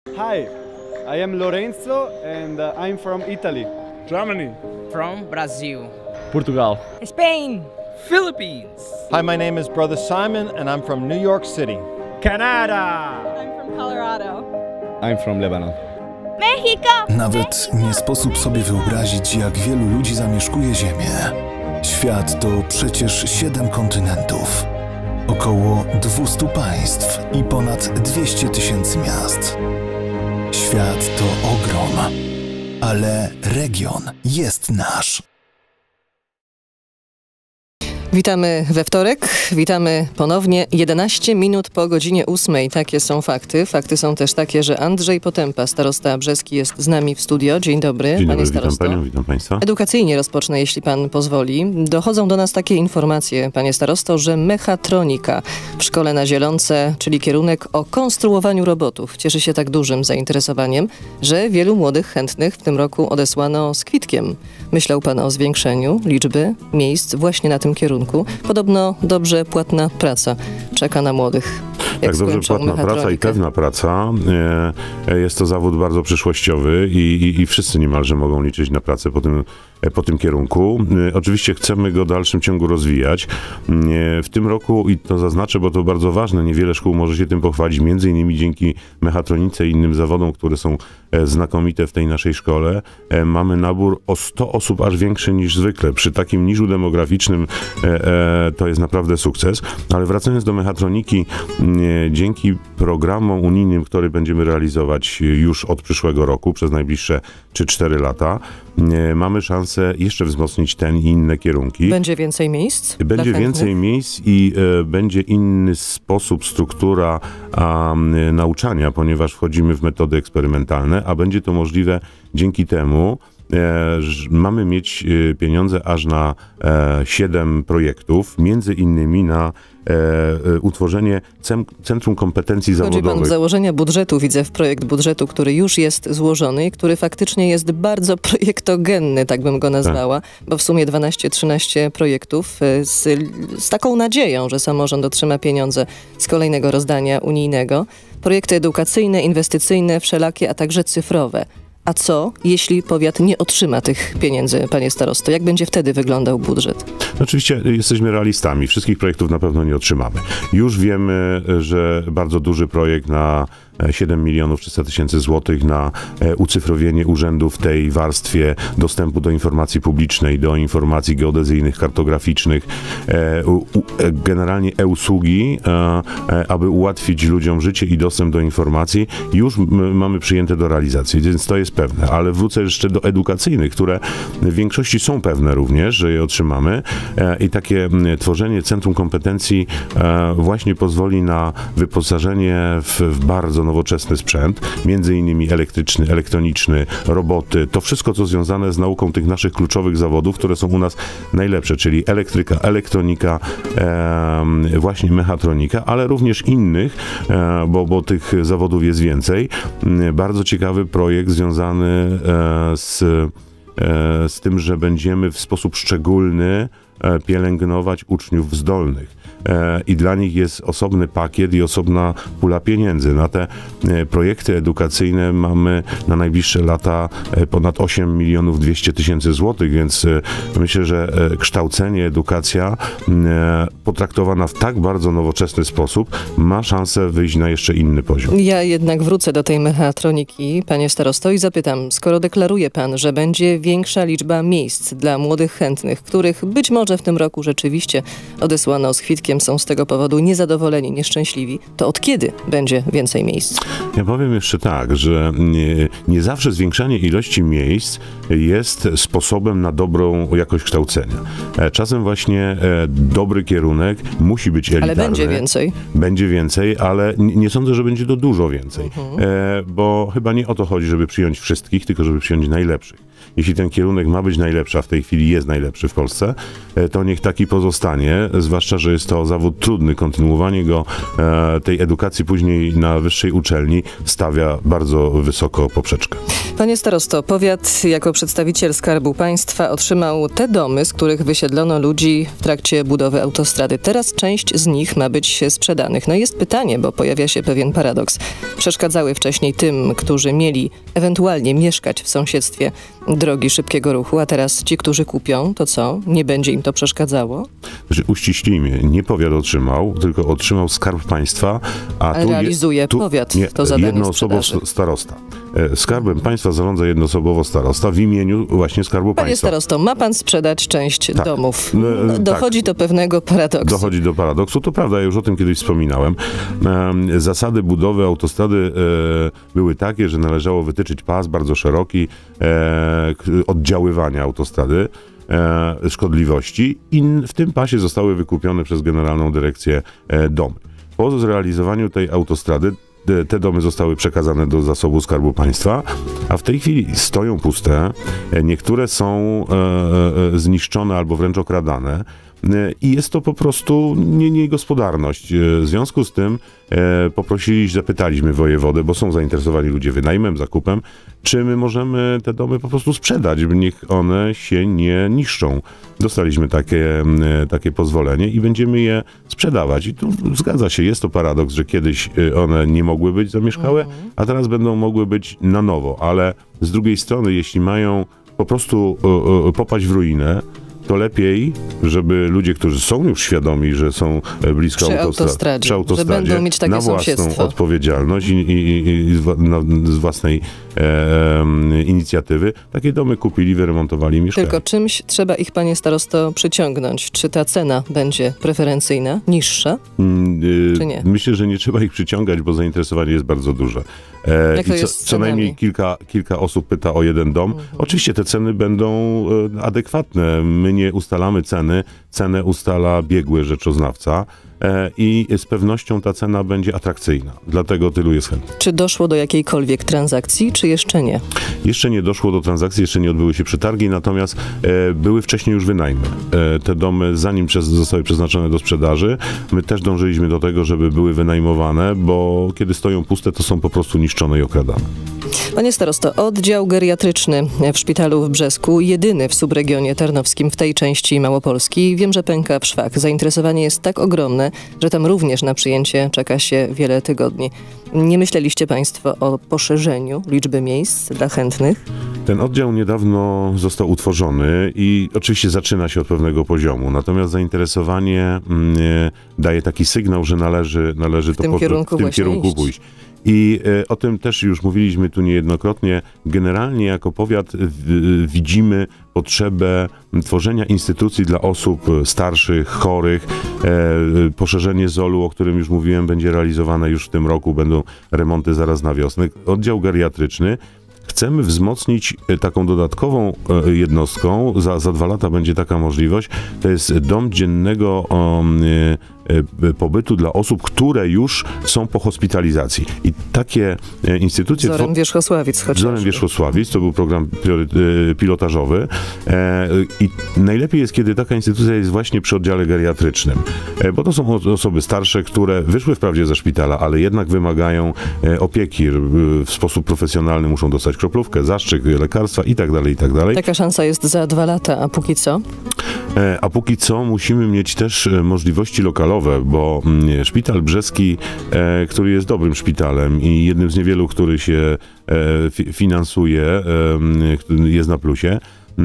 Hi, I am Lorenzo and I'm from Italy. Germany. From Brazil. Portugal. Spain. Philippines. Hi, my name is Brother Simon and I'm from New York City. Canada! I'm from Colorado. I'm from Lebanon. Mexico! Nawet nie sposób sobie wyobrazić, jak wielu ludzi zamieszkuje Ziemię. Świat to przecież 7 kontynentów, około 200 państw i ponad 200 000 miast. Świat to ogrom, ale region jest nasz. Witamy we wtorek, witamy ponownie 11 minut po godzinie 8. Takie są fakty. Fakty są też takie, że Andrzej Potępa, starosta brzeski, jest z nami w studio. Dzień dobry, Dzień panie dobry, starosto. witam panią, witam państwa. Edukacyjnie rozpocznę, jeśli pan pozwoli. Dochodzą do nas takie informacje, panie starosto, że mechatronika w Szkole na Zielonce, czyli kierunek o konstruowaniu robotów, cieszy się tak dużym zainteresowaniem, że wielu młodych chętnych w tym roku odesłano z kwitkiem. Myślał pan o zwiększeniu liczby miejsc właśnie na tym kierunku. Podobno dobrze płatna praca czeka na młodych. Tak, dobrze płatna praca i pewna praca. Jest to zawód bardzo przyszłościowy i wszyscy niemalże mogą liczyć na pracę po tym kierunku. Oczywiście chcemy go w dalszym ciągu rozwijać. W tym roku, i to zaznaczę, bo to bardzo ważne, niewiele szkół może się tym pochwalić, między innymi dzięki mechatronice i innym zawodom, które są znakomite w tej naszej szkole, mamy nabór o 100 osób aż większy niż zwykle. Przy takim niżu demograficznym to jest naprawdę sukces. Ale wracając do mechatroniki, dzięki programom unijnym, które będziemy realizować już od przyszłego roku, przez najbliższe 3-4 lata, mamy szansę jeszcze wzmocnić ten i inne kierunki. Będzie więcej miejsc? Będzie więcej miejsc i będzie inny sposób, struktura nauczania, ponieważ wchodzimy w metody eksperymentalne, a będzie to możliwe dzięki temu, mamy mieć pieniądze aż na 7 projektów, między innymi na utworzenie Centrum Kompetencji Zawodowych. Chodzi pan w założenia budżetu, widzę w projekt budżetu, który już jest złożony i który faktycznie jest bardzo projektogenny, tak bym go nazwała, bo w sumie 12-13 projektów z taką nadzieją, że samorząd otrzyma pieniądze z kolejnego rozdania unijnego. Projekty edukacyjne, inwestycyjne, wszelakie, a także cyfrowe. A co, jeśli powiat nie otrzyma tych pieniędzy, panie starosto? Jak będzie wtedy wyglądał budżet? Oczywiście jesteśmy realistami. Wszystkich projektów na pewno nie otrzymamy. Już wiemy, że bardzo duży projekt na 7 300 000 złotych na ucyfrowienie urzędu w tej warstwie dostępu do informacji publicznej, do informacji geodezyjnych, kartograficznych, generalnie e-usługi, aby ułatwić ludziom życie i dostęp do informacji, już mamy przyjęte do realizacji, więc to jest pewne. Ale wrócę jeszcze do edukacyjnych, które w większości są pewne również, że je otrzymamy i takie tworzenie Centrum Kompetencji właśnie pozwoli na wyposażenie w bardzo nowoczesny sprzęt, między innymi elektryczny, elektroniczny, roboty, to wszystko, co związane z nauką tych naszych kluczowych zawodów, które są u nas najlepsze, czyli elektryka, elektronika, właśnie mechatronika, ale również innych, bo tych zawodów jest więcej. Bardzo ciekawy projekt związany z tym, że będziemy w sposób szczególny pielęgnować uczniów zdolnych. I dla nich jest osobny pakiet i osobna pula pieniędzy. Na te projekty edukacyjne mamy na najbliższe lata ponad 8 200 000 złotych, więc myślę, że kształcenie, edukacja potraktowana w tak bardzo nowoczesny sposób ma szansę wyjść na jeszcze inny poziom. Ja jednak wrócę do tej mechatroniki, panie starosto, i zapytam, skoro deklaruje pan, że będzie większa liczba miejsc dla młodych chętnych, których być może w tym roku rzeczywiście odesłano z kwitkiem, są z tego powodu niezadowoleni, nieszczęśliwi, to od kiedy będzie więcej miejsc? Ja powiem jeszcze tak, że nie zawsze zwiększanie ilości miejsc jest sposobem na dobrą jakość kształcenia. Czasem właśnie dobry kierunek musi być elitarny. Ale będzie więcej. Będzie więcej, ale nie sądzę, że będzie to dużo więcej. Bo chyba nie o to chodzi, żeby przyjąć wszystkich, tylko żeby przyjąć najlepszych. Jeśli ten kierunek ma być najlepszy, a w tej chwili jest najlepszy w Polsce, to niech taki pozostanie, zwłaszcza, że jest to zawód trudny. Kontynuowanie go, tej edukacji później na wyższej uczelni stawia bardzo wysoko poprzeczkę. Panie starosto, powiat jako przedstawiciel Skarbu Państwa otrzymał te domy, z których wysiedlono ludzi w trakcie budowy autostrady. Teraz część z nich ma być sprzedanych. No jest pytanie, bo pojawia się pewien paradoks. Przeszkadzały wcześniej tym, którzy mieli ewentualnie mieszkać w sąsiedztwie drogi szybkiego ruchu, a teraz ci, którzy kupią, to co? Nie będzie im to przeszkadzało? Uściślijmy, nie powiat otrzymał, tylko otrzymał Skarb Państwa, a ale tu realizuje powiat to zadanie jednoosobowo starosta. Skarbem Państwa zarządza jednoosobowo starosta w imieniu właśnie Skarbu Panie Państwa. starosto, ma pan sprzedać część domów. Dochodzi tak. do pewnego paradoksu. Dochodzi do paradoksu, to prawda, ja już o tym kiedyś wspominałem. Zasady budowy autostrady były takie, że należało wytyczyć pas bardzo szeroki oddziaływania autostrady, szkodliwości i w tym pasie zostały wykupione przez Generalną Dyrekcję domy. Po zrealizowaniu tej autostrady te domy zostały przekazane do zasobu Skarbu Państwa, a w tej chwili stoją puste, niektóre są zniszczone albo wręcz okradane i jest to po prostu niegospodarność. W związku z tym zapytaliśmy wojewodę, bo są zainteresowani ludzie wynajmem, zakupem, czy my możemy te domy po prostu sprzedać, niech one się nie niszczą. Dostaliśmy takie pozwolenie i będziemy je sprzedawać. I tu zgadza się, jest to paradoks, że kiedyś one nie mogły być zamieszkałe, a teraz będą mogły być na nowo, ale z drugiej strony, jeśli mają po prostu popaść w ruinę, to lepiej, żeby ludzie, którzy są już świadomi, że są blisko autostradzie, że będą mieć takie na własną sąsiedztwo. odpowiedzialność i z własnej inicjatywy takie domy kupili, wyremontowali, mieszkali. Tylko czymś trzeba ich, panie starosto, przyciągnąć. Czy ta cena będzie preferencyjna, niższa, czy nie? Myślę, że nie trzeba ich przyciągać, bo zainteresowanie jest bardzo duże. Co najmniej kilka osób pyta o jeden dom. Oczywiście te ceny będą adekwatne. My nie ustalamy ceny. Cenę ustala biegły rzeczoznawca i z pewnością ta cena będzie atrakcyjna. Dlatego tylu jest chętnych. Czy doszło do jakiejkolwiek transakcji, czy jeszcze nie? Jeszcze nie doszło do transakcji, jeszcze nie odbyły się przetargi, natomiast były wcześniej już wynajmy. Te domy, zanim zostały przeznaczone do sprzedaży, my też dążyliśmy do tego, żeby były wynajmowane, bo kiedy stoją puste, to są po prostu niszczone i okradane. Panie starosto, oddział geriatryczny w szpitalu w Brzesku, jedyny w subregionie tarnowskim w tej części Małopolski, wiem, że pęka w szwach. Zainteresowanie jest tak ogromne, że tam również na przyjęcie czeka się wiele tygodni. Nie myśleliście państwo o poszerzeniu liczby miejsc dla chętnych? Ten oddział niedawno został utworzony i oczywiście zaczyna się od pewnego poziomu, natomiast zainteresowanie daje taki sygnał, że należy w tym kierunku pójść. I o tym też już mówiliśmy tu niejednokrotnie. Generalnie jako powiat widzimy potrzebę tworzenia instytucji dla osób starszych, chorych. Poszerzenie ZOL-u, o którym już mówiłem, będzie realizowane już w tym roku. Będą remonty zaraz na wiosnę. Oddział geriatryczny chcemy wzmocnić taką dodatkową jednostką. Za 2 lata będzie taka możliwość. To jest dom dziennego pobytu dla osób, które już są po hospitalizacji. I takie instytucje... Wzorem Wierzchosławic chociażby. Wzorem Wierzchosławic, to był program pilotażowy. I najlepiej jest, kiedy taka instytucja jest właśnie przy oddziale geriatrycznym. Bo to są osoby starsze, które wyszły wprawdzie ze szpitala, ale jednak wymagają opieki. W sposób profesjonalny muszą dostać kroplówkę, zastrzyk, lekarstwa i tak dalej, i tak dalej. Taka szansa jest za 2 lata, a póki co? A póki co musimy mieć też możliwości lokalowe, bo szpital brzeski, który jest dobrym szpitalem i jednym z niewielu, który się finansuje, jest na plusie,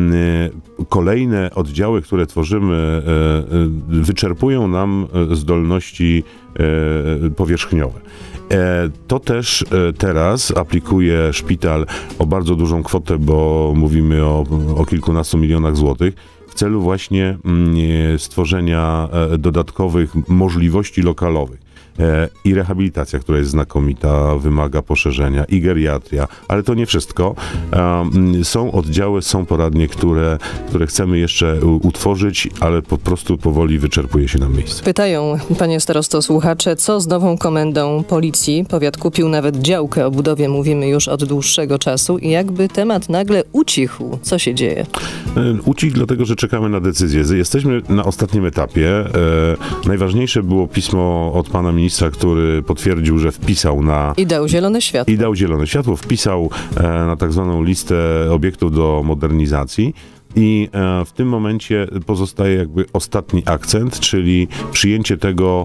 kolejne oddziały, które tworzymy, wyczerpują nam zdolności powierzchniowe. To też teraz aplikuje szpital o bardzo dużą kwotę, bo mówimy o kilkunastu milionach złotych, w celu właśnie stworzenia dodatkowych możliwości lokalowych. i rehabilitacja, która jest znakomita, wymaga poszerzenia, i geriatria, ale to nie wszystko. Są oddziały, są poradnie, które chcemy jeszcze utworzyć, ale po prostu powoli wyczerpuje się nam miejsce. Pytają, panie starosto, słuchacze, co z nową komendą policji? Powiat kupił nawet działkę, o budowie mówimy już od dłuższego czasu i jakby temat nagle ucichł. Co się dzieje? Ucichł dlatego, że czekamy na decyzję. Jesteśmy na ostatnim etapie. Najważniejsze było pismo od pana ministra, który potwierdził, że wpisał na... I dał zielone światło. I dał zielone światło, wpisał na tak zwaną listę obiektów do modernizacji. I w tym momencie pozostaje jakby ostatni akcent, czyli przyjęcie tego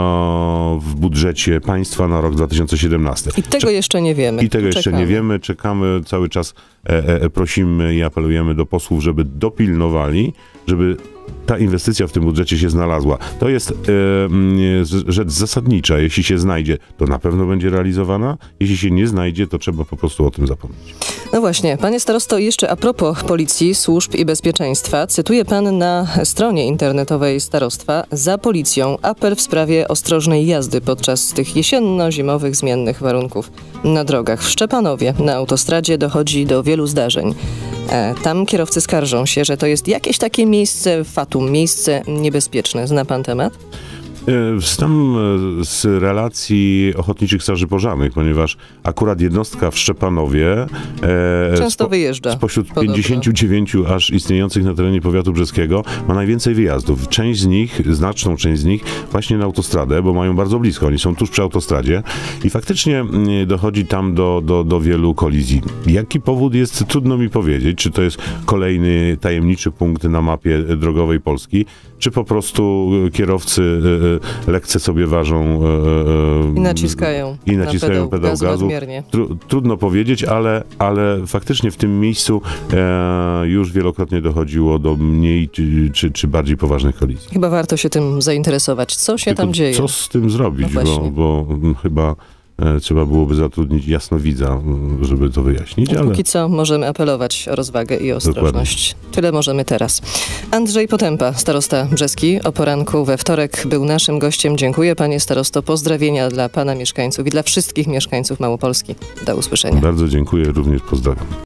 w budżecie państwa na rok 2017. I tego jeszcze nie wiemy. I tego jeszcze nie wiemy. Czekamy cały czas, prosimy i apelujemy do posłów, żeby dopilnowali, żeby ta inwestycja w tym budżecie się znalazła. To jest rzecz zasadnicza. Jeśli się znajdzie, to na pewno będzie realizowana. Jeśli się nie znajdzie, to trzeba po prostu o tym zapomnieć. No właśnie, panie starosto, jeszcze a propos policji, służb i bezpieczeństwa, cytuje pan na stronie internetowej starostwa: za policją apel w sprawie ostrożnej jazdy podczas tych jesienno-zimowych zmiennych warunków na drogach. W Szczepanowie na autostradzie dochodzi do wielu zdarzeń. Tam kierowcy skarżą się, że to jest jakieś takie miejsce fatum, miejsce niebezpieczne. Zna pan temat? Znam z relacji Ochotniczych Straży Pożarnych, ponieważ akurat jednostka w Szczepanowie często wyjeżdża. Spośród 59 aż istniejących na terenie powiatu brzeskiego ma najwięcej wyjazdów. Część z nich, znaczną część z nich właśnie na autostradę, bo mają bardzo blisko. Oni są tuż przy autostradzie i faktycznie dochodzi tam do wielu kolizji. Jaki powód jest, trudno mi powiedzieć. Czy to jest kolejny tajemniczy punkt na mapie drogowej Polski, czy po prostu kierowcy lekce sobie ważą i naciskają pedał gazu. Trudno powiedzieć, ale faktycznie w tym miejscu już wielokrotnie dochodziło do mniej czy bardziej poważnych kolizji. Chyba warto się tym zainteresować. Co się tam dzieje? Co z tym zrobić, bo chyba trzeba byłoby zatrudnić jasnowidza, żeby to wyjaśnić. Ale póki co możemy apelować o rozwagę i ostrożność. Dokładnie. Tyle możemy teraz. Andrzej Potępa, starosta brzeski, o poranku we wtorek był naszym gościem. Dziękuję, panie starosto. Pozdrowienia dla pana mieszkańców i dla wszystkich mieszkańców Małopolski. Do usłyszenia. Bardzo dziękuję, również pozdrawiam.